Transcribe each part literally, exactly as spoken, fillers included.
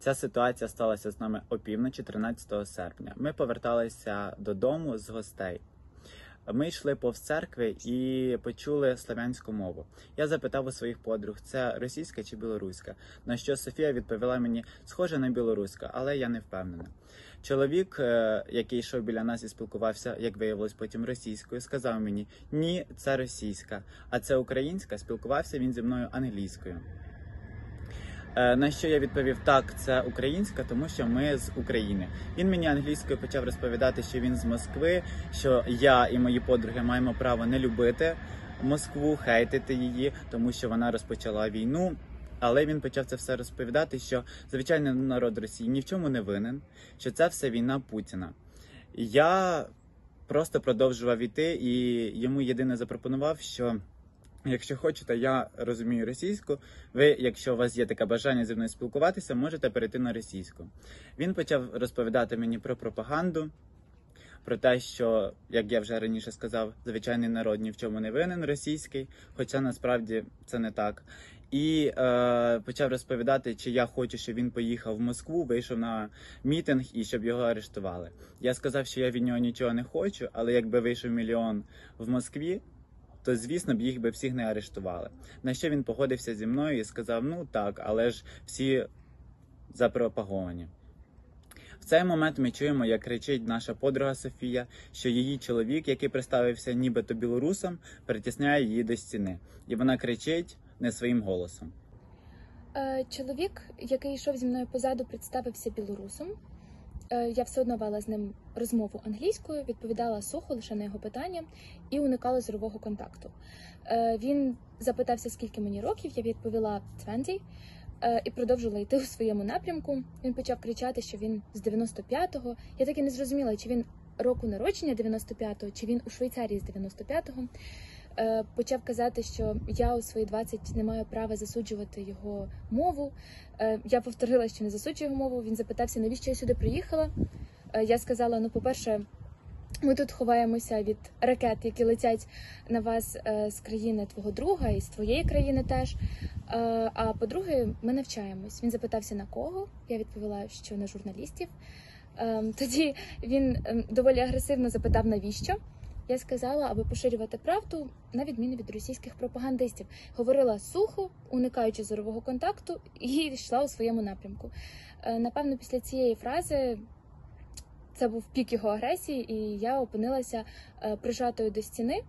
Ця ситуація сталася з нами опівночі тринадцятого серпня. Ми поверталися додому з гостей. Ми йшли повз церкви і почули славянську мову. Я запитав у своїх подруг, це російська чи білоруська? На що Софія відповіла мені, схоже на білоруська, але я не впевнена. Чоловік, який йшов біля нас і спілкувався, як виявилось потім російською, сказав мені, ні, це російська, а це українська, спілкувався він зі мною англійською. На що я відповів, так, це українська, тому що ми з України. Він мені англійською почав розповідати, що він з Москви, що я і мої подруги маємо право не любити Москву, хейтити її, тому що вона розпочала війну. Але він почав це все розповідати, що звичайний народ Росії ні в чому не винен, що це все війна Путіна. Я просто продовжував іти і йому єдине запропонував, що якщо хочете, я розумію російську, ви, якщо у вас є таке бажання зі мною спілкуватися, можете перейти на російську. Він почав розповідати мені про пропаганду, про те, що, як я вже раніше сказав, звичайний народ ні в чому не винен російський, хоча насправді це не так. І е, почав розповідати, чи я хочу, щоб він поїхав в Москву, вийшов на мітинг і щоб його арештували. Я сказав, що я від нього нічого не хочу, але якби вийшов мільйон в Москві, то, звісно, б їх би всіх не арештували. На що він погодився зі мною і сказав, ну так, але ж всі запропаговані. В цей момент ми чуємо, як кричить наша подруга Софія, що її чоловік, який представився нібито білорусом, притісняє її до стіни. І вона кричить не своїм голосом. Чоловік, який йшов зі мною позаду, представився білорусом. Я все одно вела з ним розмову англійською, відповідала сухо лише на його питання і уникала зорового контакту. Він запитався, скільки мені років, я відповіла двадцять і продовжила йти у своєму напрямку. Він почав кричати, що він з дев'яносто п'ятого. Я так і не зрозуміла, чи він року народження дев'яносто п'ятого, чи він у Швейцарії з дев'яносто п'ятого. Почав казати, що я у свої двадцять не маю права засуджувати його мову. Я повторила, що не засуджую його мову. Він запитався, навіщо я сюди приїхала. Я сказала, ну, по-перше, ми тут ховаємося від ракет, які летять на вас з країни твого друга і з твоєї країни теж. А по-друге, ми навчаємось. Він запитався, на кого. Я відповіла, що на журналістів. Тоді він доволі агресивно запитав, навіщо. Я сказала, аби поширювати правду, на відміну від російських пропагандистів. Говорила сухо, уникаючи зорового контакту, і йшла у своєму напрямку. Напевно, після цієї фрази це був пік його агресії, і я опинилася прижатою до стіни.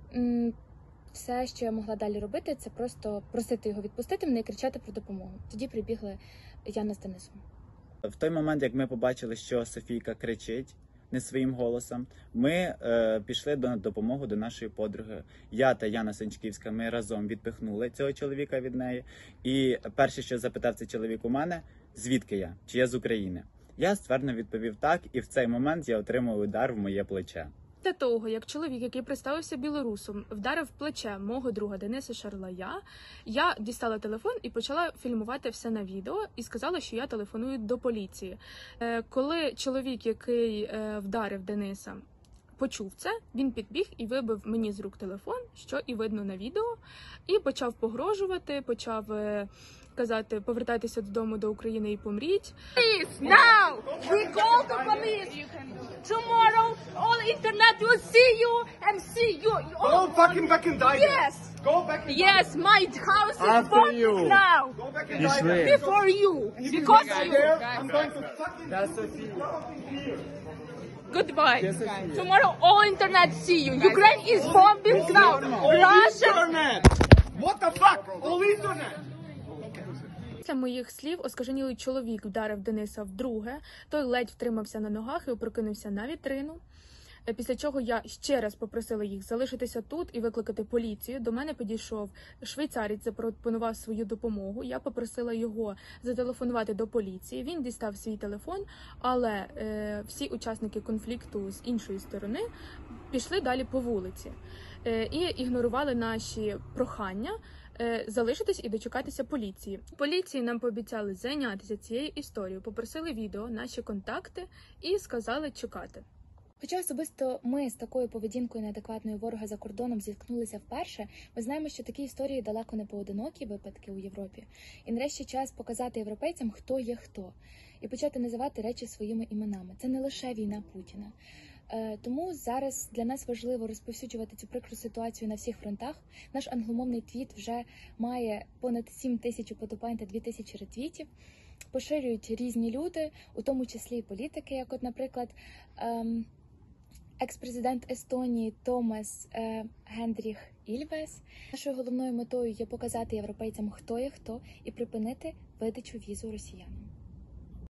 Все, що я могла далі робити, це просто просити його відпустити мене і кричати про допомогу. Тоді прибігли Яна з Денисом. В той момент, як ми побачили, що Софійка кричить не своїм голосом, ми е, пішли до допомоги до нашої подруги. Я та Яна Санчківська, ми разом відпихнули цього чоловіка від неї. І перше, що запитав цей чоловік у мене, звідки я? Чи я з України? Я ствердно відповів так, і в цей момент я отримав удар в моє плече. Після того, як чоловік, який представився білорусом, вдарив плече мого друга Дениса Шарлая, я дістала телефон і почала фільмувати все на відео і сказала, що я телефоную до поліції. Коли чоловік, який вдарив Дениса, почув це, він підбіг і вибив мені з рук телефон, що і видно на відео, і почав погрожувати, почав казати, повертайтеся додому до України і помріть. Please, now, we call the police. Tomorrow, all internet will see you and see you. Go fucking back and die. Yes. Go back and Yes, my house is After burning you. now. Go back and die. Before you. Because you. I'm going to fucking That's Sophie. Goodbye. Tomorrow, all internet see you. Ukraine is bombing now. Russia. internet. What the fuck? All internet. Після моїх слів оскаженілий чоловік вдарив Дениса вдруге, той ледь втримався на ногах і прокинувся на вітрину. Після чого я ще раз попросила їх залишитися тут і викликати поліцію. До мене підійшов швейцарець, запропонував свою допомогу. Я попросила його зателефонувати до поліції. Він дістав свій телефон, але е, всі учасники конфлікту з іншої сторони пішли далі по вулиці е, і ігнорували наші прохання залишитись і дочекатися поліції. Поліції нам пообіцяли зайнятися цією історією, попросили відео, наші контакти і сказали чекати. Хоча особисто ми з такою поведінкою неадекватною ворога за кордоном зіткнулися вперше, ми знаємо, що такі історії далеко не поодинокі випадки у Європі. І нарешті час показати європейцям, хто є хто, і почати називати речі своїми іменами. Це не лише війна Путіна. Е, Тому зараз для нас важливо розповсюджувати цю прикру ситуацію на всіх фронтах. Наш англомовний твіт вже має понад сім тисяч уподобань та дві тисячі ретвітів. Поширюють різні люди, у тому числі і політики, як от, наприклад, ем, екс-президент Естонії Томас е, Гендріх Ільвес. Нашою головною метою є показати європейцям, хто є хто, і припинити видачу візу росіянам.